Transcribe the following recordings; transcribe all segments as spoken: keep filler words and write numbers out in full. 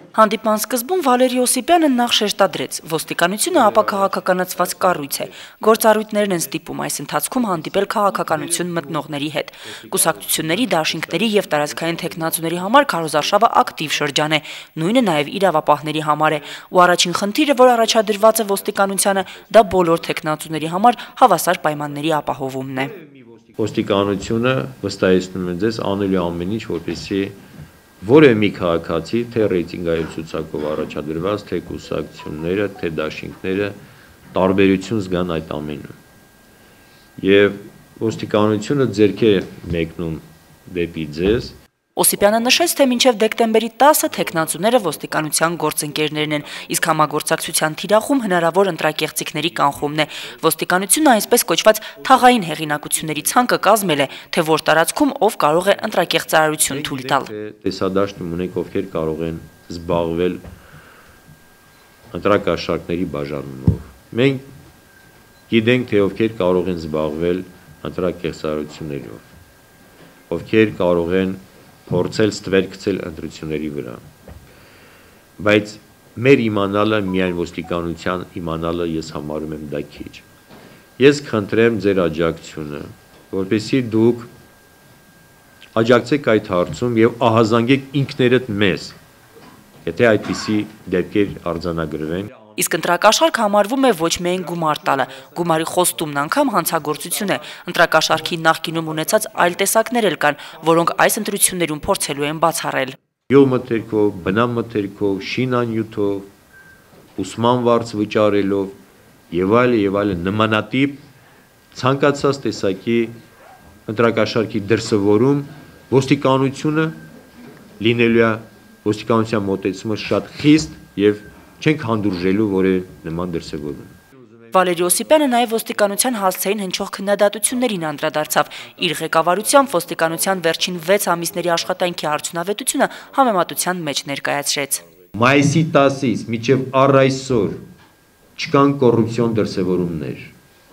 Հանդիպման սկզբում Վալերի Օսիպյանը նախ շեշտադրեց. ոստիկանությունը ապաքաղաքականացված կառույց է։ Գործառույթներն են ստիպում այս ընթացքում հանդիպել քաղաքականություն մտնողների հետ։ Կուսակցությունների, դաշինքների եւ տարածքային թեկնածուների համար քարոզարշավը ակտիվ շրջան է, նույնը նաեւ իրավապահների համար է։ Ու առաջին խնդիրը, որ առաջադրված է ոստիկանությանը, դա բոլոր թեկնածուների համար հավասար պայմանների ապահովումն է։ Ոստիկանությունը վստահեցնում է ձեզ անելու ամեն ինչ, որպեսզի որևէ մի քաղաքացի, թե ռեյտինգային ցուցակով առաջադրված, թե կուսակցությունները, թե դաշինքները տարբերություն զգան այդ ամենում։ Եվ ոստիկանությունը ձեռքեր է մեկնում դեպի ձեզ։ Օսիպյանը նշեց, թե մինչև դեկտեմբերի տասը թեկնածուները ոստիկանության գործընկերներն են, իսկ համագործակցության թիրախում հնարավոր ընտրակեղծիքների կանխումն է։ Ոստիկանությունը այսպես կոչված թաղային հեղինակությունների ցանկը կազմել է, թե որ տարածքում ով կարող է ընտրակեղծարարություն թույլ տալ։ Տեսադաշտում ունենք, ովքեր կարող են զբաղվել ընտրակաշառքների բաժանումով։ Մենք գիտենք, թե ովքեր կարող են զբաղվել ընտրակեղծարարություններով, ովքեր կարող են փորձել ստվեր գցել ընտրությունների վրա, բայց մեր իմանալը միայն ոստիկանության իմանալը ես համարում եմ դա քիչ։ Ես խնդրեմ ձեր աջակցությունը, որպեսզի դուք աջակցեք այդ հարցում եւ ահազանգեք ինքներդ մեզ, եթե այդպիսի դեպքեր արձանագրվեն։ Իսկ ընտրակաշառք համարվում է ոչ միայն գումար տալը, գումարի խոստումն անգամ հանցագործություն է։ Ընտրակաշառքի նախկինում ունեցած այլ տեսակներ էլ կան, որոնք այս ընտրություններում փորձելու են բացառել։ Յուղ մթերքով, բնամթերքով, շինանյութով, ուսման վարձ վճարելով եւ այլ եւ այլ նմանատիպ ցանկացած տեսակի ընտրակաշառքի դրսևորում ոստիկանությունը լինելու է ոստիկանության մոտեցումը շատ խիստ եւ չենք հանդուրժելու որևէ նման դրսևորում։ Վալերի Օսիպյանը նաև ոստիկանության հասցեին հնչող քննադատություններին անդրադարձավ։ Իր ղեկավարությամբ ոստիկանության վերջին վեց ամիսների աշխատանքի արդյունավետությունը համեմատության մեջ ներկայացրեց։ Մայիսի տասից մինչև առ այսօր չկան կոռուպցիոն դրսևորումներ,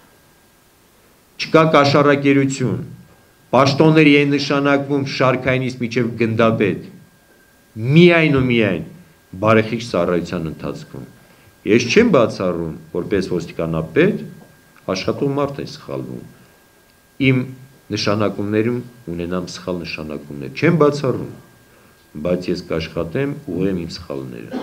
չկա կաշառակերություն, պաշտոնների են նշանակվում շարքայինից մինչև գնդապետ, միայն ու միայն բարեխիղճ ծառայության ընթացքում։ Ես չեմ բացառում, որպես ոստիկանապետ, աշխատող մարդ է սխալվում։ Իմ նշանակումներում ունենամ սխալ նշանակումներ, չեմ բացառում, բայց ես կաշխատեմ ուղղեմ իմ սխալները։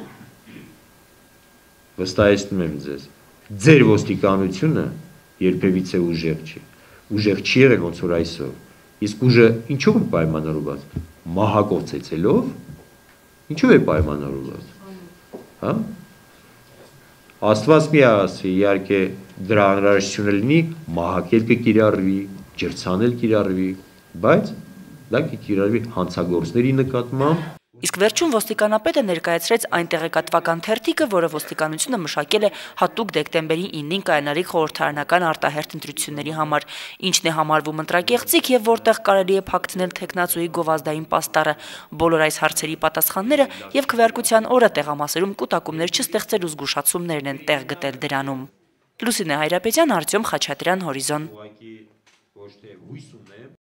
Վստահեցնում եմ ձեզ, ձեր ոստիկանությունը երբևիցե ուժեղ չի, ուժեղ չի եղել ոնց որ այսօր, իսկ ուժը ինչով է պայմանավորված, մահակով ինչով է պայմանավորված, հա? Աստված մի ասի, իհարկե դրա անհրաժեշտությունը լինի, մահակել կկիրառվի, ջրցանել կիրառվի, բայց դա կկիրառվի հանցագործների նկատմամբ։ Իսկ վերջում ոստիկանապետը ներկայացրեց այն տեղեկատվական թերթիկը, որը ոստիկանությունը մշակել է հատուկ դեկտեմբերի իննին կայանալիք խորհրդարանական արտահերթ ընտրությունների համար, ինչն է համարվում ընտրակեղծիք եւ որտեղ կարելի է փակցնել թեկնածուի գովազդային պաստառը։ Բոլոր այս հարցերի պատասխանները եւ քվեարկության օրը տեղամասերում կուտակումներ չստեղծելու զգուշացումներն են տեղ գտել դրանում։ Լուսինե Հայրապետյան, Արտյոմ Խաչատրյան, Հորիզոն։